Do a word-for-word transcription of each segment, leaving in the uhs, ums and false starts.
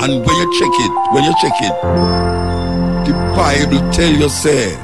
And when you check it, when you check it, the Bible tell you, say,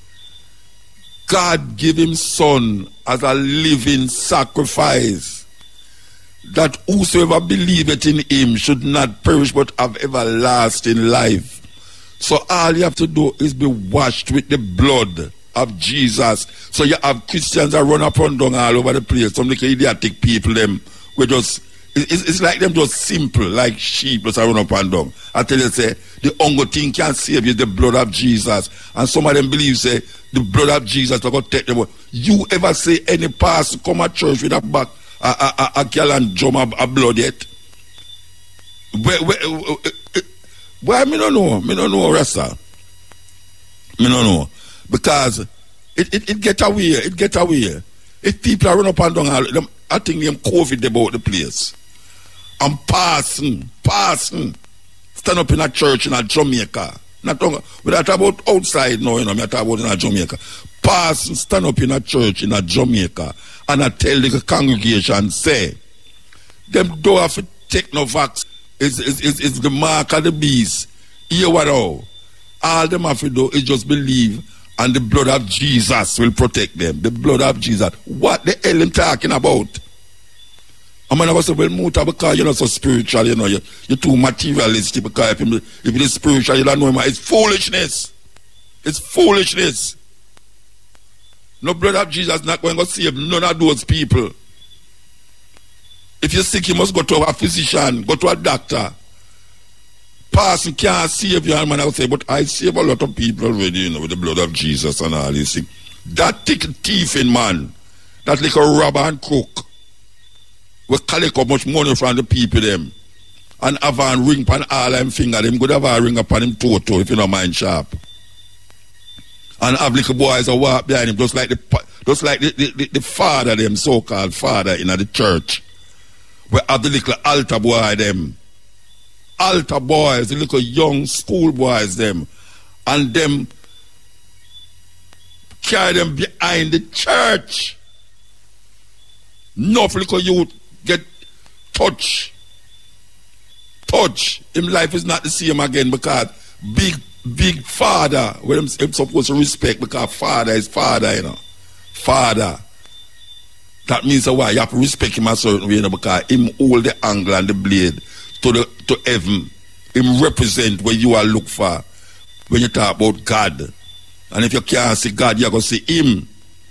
God give him son as a living sacrifice, that whosoever believeth in him should not perish but have everlasting life. So all you have to do is be washed with the blood of Jesus. So you have Christians that run up and down all over the place. Some little idiotic people, them, we just, it's, it's like them just simple, like sheep just run up and down. I tell you, say, the only thing can save you is the blood of Jesus. And some of them believe, say, the blood of Jesus is going to take them out. You ever say any pastor come to church with a back, a, a, a, a girl and drum a, a blood yet? Where, where, where, where, me don't know. Me don't know, Rasta. Me don't know. Because it, it, it get away. It get away. If people are run up and down, them, I think them COVID about the place. I'm passing, passing. Stand up in a church in a Jamaica. Not talking, we don't talk about outside now, you know, we talk about in a Jamaica. Passing, stand up in a church in a Jamaica and I tell the congregation, say, them don't have to take no vax. It's, it's, it's, it's the mark of the beast. Hear what all? All them have to do is just believe and the blood of Jesus will protect them. The blood of Jesus. What the hell am talking about? I'm going to say, well, Muta, because you're not so spiritual, you know, you're, you're too materialistic, because if, if it is spiritual, you don't know him. It's foolishness. It's foolishness. No blood of Jesus not going to save none of those people. If you're sick, you must go to a physician, go to a doctor. Person can't save you, and man, I would say, but I save a lot of people already, you know, with the blood of Jesus and all, you see. That thick thief in man, that little robber and crook, we collect how much money from the people them and have a ring upon all them finger, them could have a ring upon him toto if you don't mind sharp. And have little boys that walk behind him just like the just like the, the, the, the father them, so-called father in the church. We have the little altar boy them. Altar boys, the little young school boys them. And them carry them behind the church. Enough little youth get touch. Touch. Him life is not the same again because big, big father, where him, him supposed to respect because father is father, you know. Father. That means why you have to respect him a certain way, you know, because him hold the angle and the blade to the to heaven. Him represent what you are look for when you talk about God. And if you can't see God, you're going to see him.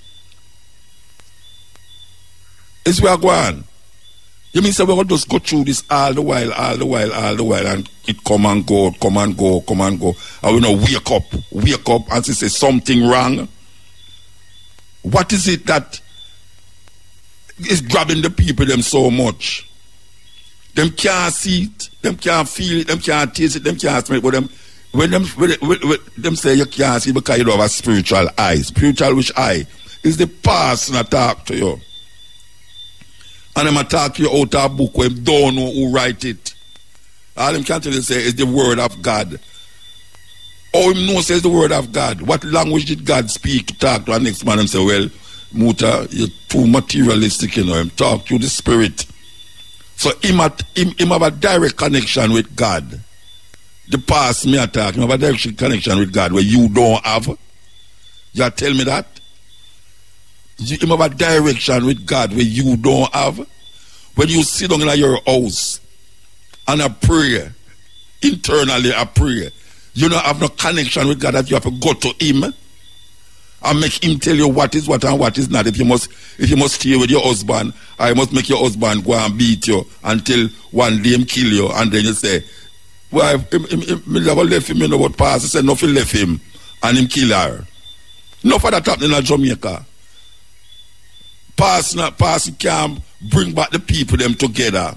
It's where I go on. You mean so we're going to just go through this all the while, all the while, all the while, and it come and go, come and go, come and go. And we know wake up, wake up and say something wrong. What is it that is grabbing the people them so much? Them can't see it, them can't feel it, them can't taste it, them can't smell it, but them when them when, when, when them say you can't see because you don't have a spiritual eye. Spiritual which eye? Is the person that talk to you. And them attack you out of a book where them don't know who write it. All them can tell you say is the word of God. All him know says the word of God. What language did God speak to talk to our next man? Them say, well, Muta, you're too materialistic, you know. Him talk to the spirit. So him, at, him, him have a direct connection with God. The past me attack, him have a direct connection with God where you don't have. You tell me that? You him have a direction with God where you don't have. When you sit down in your house and a prayer, internally a prayer, you don't have no connection with God that you have to go to him and make him tell you what is what and what is not. If you must if you must stay with your husband, I must make your husband go and beat you until one day him kill you, and then you say, well, him, him, him, him never left him, you know what pastor said, nothing left him and him kill her. No for that happening in Jamaica. Pastor, pastor can't bring back the people them together.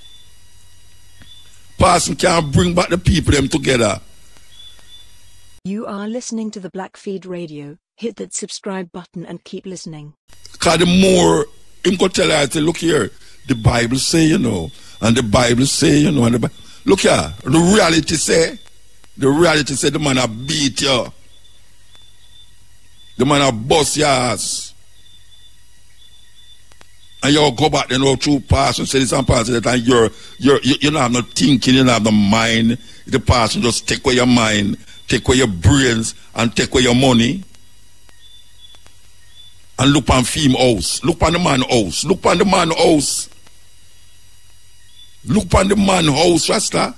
Pastor can't bring back the people them together. You are listening to the Blackfeed Radio. Hit that subscribe button and keep listening. Because the more him go tell her, say, look here, the Bible say, you know, and the Bible say, you know, and the look here, the reality say, the reality say the man a beat you. The man a bust your ass. And you go back, you know, through past and say this and past that, and you're, you're, you you don't have no thinking, you don't have no mind. The past just take away your mind, take away your brains, and take away your money. And look on film house, look on the man house, look on the man house. Look on the man house, Rasta.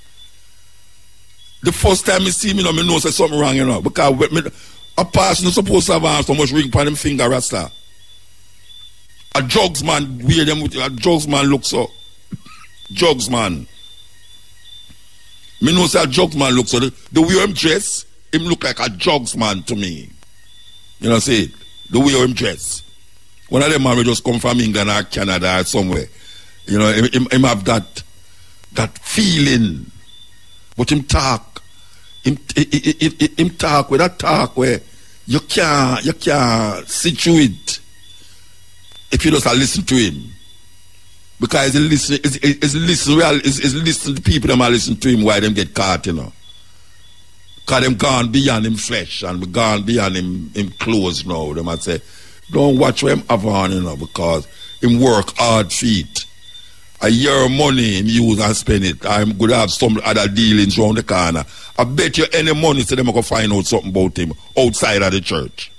The first time you see me, you know, I know there's something wrong, you know, because me, a person is supposed to have so much ring on them finger, Rasta. A drugs man wear them with a drugs man looks so. Drugs man. Me know say a drugs man looks so. The, the way him dress, him look like a drugs man to me. You know say it? The way him dress. One of them man will just come from England or Canada or somewhere. You know, him, him, him have that that feeling. But him talk. Him, him, him, him, him talk with that talk where you can't you can't sit through it. If you just listen to him, because he's listening, he's, he's listening, well, he's, he's listening to people that are listening to him why them get caught, you know. Because them gone beyond him flesh and gone beyond him, him clothes now. They might say, don't watch what him have on, you know, because him work hard feet. A year of money him use and spend it. I'm going to have some other dealings around the corner. I bet you any money so them going to find out something about him outside of the church.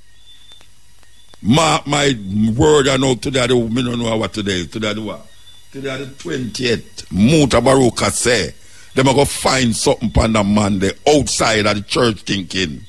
My, my word I know today, I don't know what today is. Today the what? Today the twentieth. Muta Baruka say, them are going to find something upon that man there outside of the church thinking.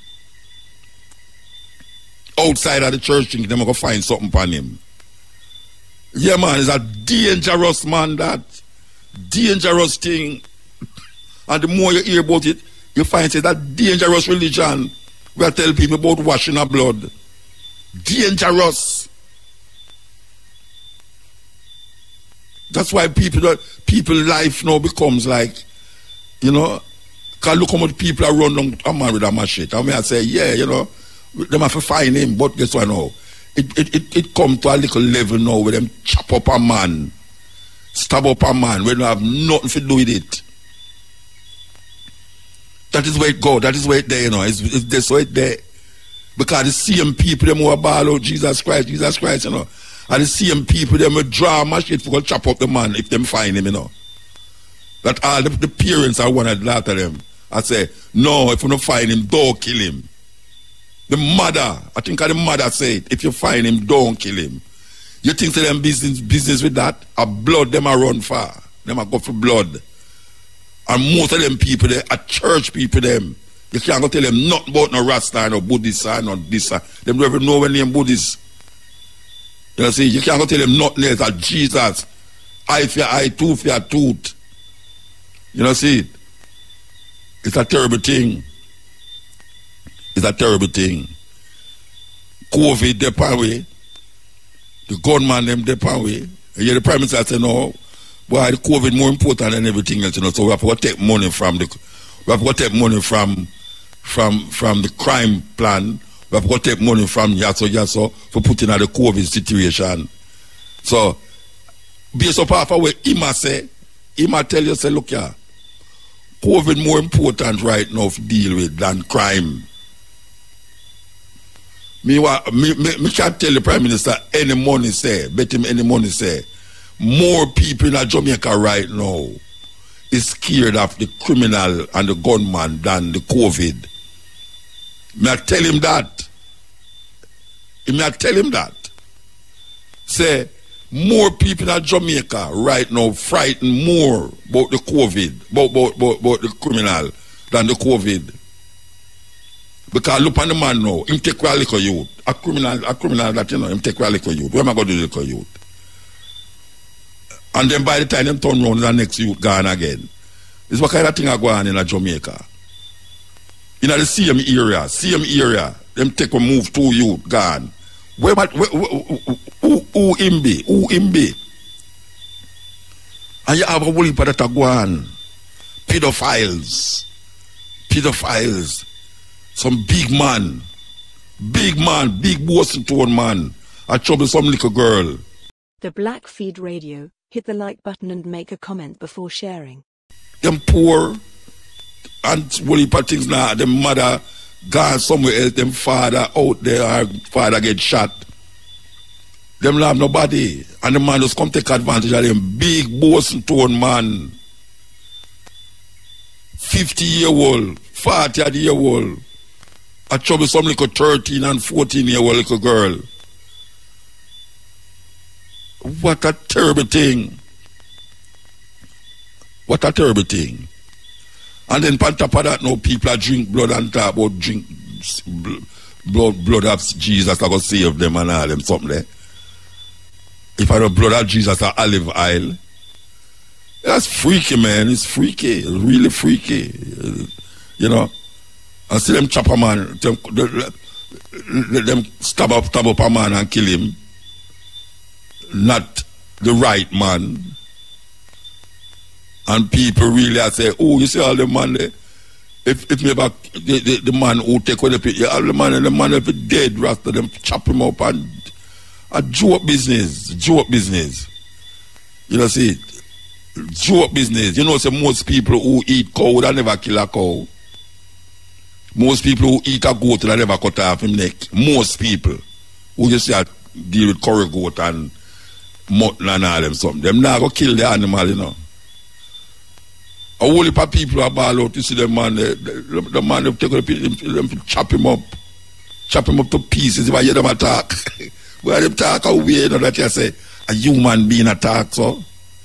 Outside of the church thinking, them are going to find something upon him. Yeah, man, it's a dangerous man, that. Dangerous thing. And the more you hear about it, you find it that dangerous religion. We tell people about washing of blood. Dangerous. That's why people people life now becomes like, you know, because look how much people are running a man with a machete. I mean, I say, yeah, you know, them have to find him, but guess what now? It it it, it come to a little level now where them chop up a man, stab up a man, where they have nothing to do with it. That is where it go. That is where it there, you know. It's, it's that's where it there. Because the same people them who are ball out Jesus Christ, Jesus Christ, you know. And the same people them will draw a machete for chop up the man if them find him, you know. That all the, the parents are one of that of them. I say, no, if you don't find him, don't kill him. The mother, I think the mother said, if you find him, don't kill him. You think to them business business with that? A blood them a run far. Them a go for blood. And most of them people there are church people them. You can't go tell them nothing about no Rasta or Buddhist or no this. Them don't even know when name Buddhist. You know see, you can't go tell them nothing else than Jesus. Eye for your eye, tooth for your tooth. You know see it? It's a terrible thing. It's a terrible thing. COVID depend away. The gunman them depend away. And yet the Prime Minister said no, boy, the COVID more important than everything else, you know. So we have to take money from the we have to take money from from from the crime plan. We have to take money from Yaso Yaso for putting out the COVID situation. So based upon what Ima say, Ima tell you say, look here, COVID more important right now to deal with than crime. Me, me, me, me can't tell the Prime Minister any money say, bet him any money say. More people in Jamaica right now is scared of the criminal and the gunman than the COVID. May I tell him that? May I tell him that? Say, more people in Jamaica right now frightened more about the COVID, about, about, about, about the criminal than the COVID. Because look on the man now, him take a little youth. A criminal, a criminal that you know, him take a little youth. Where am I going to do the little youth? And then by the time them turn around, the next youth gone again. This what kind of thing are going on in Jamaica. In the same area, same area, them take a move to youth, gone. Where, where, where who, who him be? Who him be? And you have a whole heap of that go on. Pedophiles. Pedophiles. Some big man, big man, big Boston tone man, I trouble some little girl. The Black Feed Radio, hit the like button and make a comment before sharing. Them poor, and woolly things now, them mother gone somewhere else, them father out there, our father get shot. Them not have nobody. And the man just come take advantage of them. Big Boston tone man. fifty year old, forty year old. I trouble some little thirteen and fourteen year old little girl. What a terrible thing. What a terrible thing. And then on top of that, now people are drink blood and talk about drink blood, blood of Jesus that will save them and all them something there. If I don't blood of Jesus or olive oil, that's freaky, man. It's freaky. It's really freaky. You know. And see them chop a man, them, them stab up, stab up a man and kill him. Not the right man. And people really are say, oh, you see all the man there? If if me back the, the, the man who take away the people, all the man and the man if it dead, rasta them chop him up and a joke business, joke business. You know see, joke business. You know say most people who eat cow they never kill a cow. Most people who eat a goat they never cut off him neck. Most people who just say deal with curry goat and mutton and all them something. Them not go kill the animal, you know. A whole heap of people are ball out. You see the man, the, the, the man, they take the people, them chop him up, chop him up to pieces. If I hear them attack, where them talk away, you know that you say, a human being attacked, so?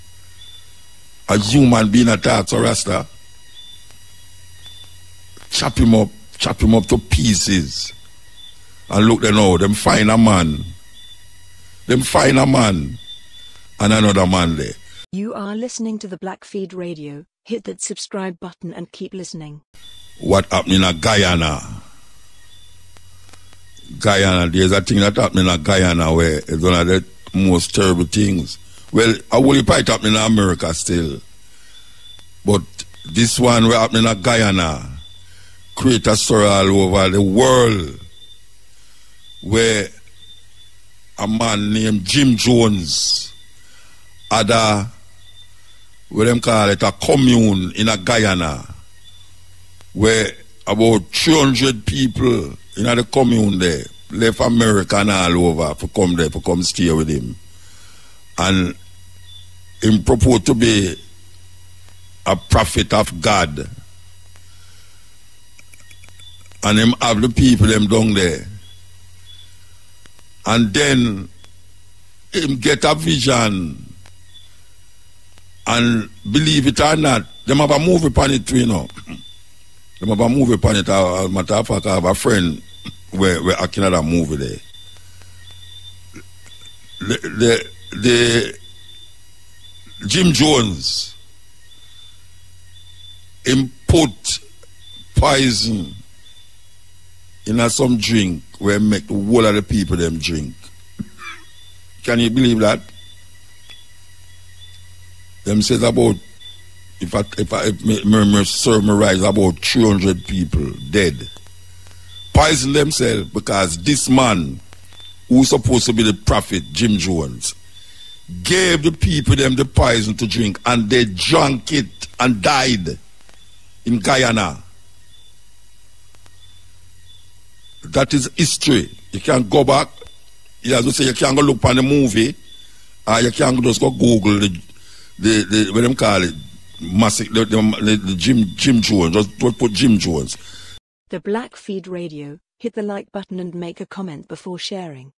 A human being attacked, so Rasta? Chop him up, chop him up to pieces. And look there now, them find a man. Them find a man. And another man there. You are listening to the Blackfeed Radio. Hit that subscribe button and keep listening. What happened in Guyana? Guyana, there's a thing that happened in Guyana where it's one of the most terrible things. Well, I will probably happen in America still. But this one where happened in Guyana create a story all over the world where a man named Jim Jones had a what them call it, a commune in a Guyana where about three hundred people in the commune there left America and all over to come there, to come stay with him. And him purport to be a prophet of God. And him have the people them down there. And then him get a vision. And believe it or not, them have a movie upon it too, you know. Them have a movie upon it. As a matter of fact, I have a friend where, where acting at a movie there. The, the, the Jim Jones, him put poison in a some drink where make the whole of the people them drink. Can you believe that? Them says about, if I, if I, if me, me, me serve me right, about three hundred people dead. Poison themselves because this man, who's supposed to be the prophet, Jim Jones, gave the people them the poison to drink and they drank it and died in Guyana. That is history. You can go back, you have to say you can't go look on the movie, or you can't just go Google the The, the, what them call it, massive, the, the, the Jim, Jim Jones, just, just put Jim Jones. The Blackfeed Radio, hit the like button and make a comment before sharing.